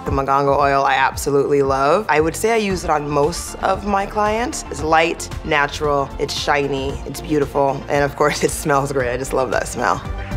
the Mongongo oil I absolutely love. I would say I use it on most of my clients. It's light, natural, it's shiny, it's beautiful, and of course it smells great. I just love that smell.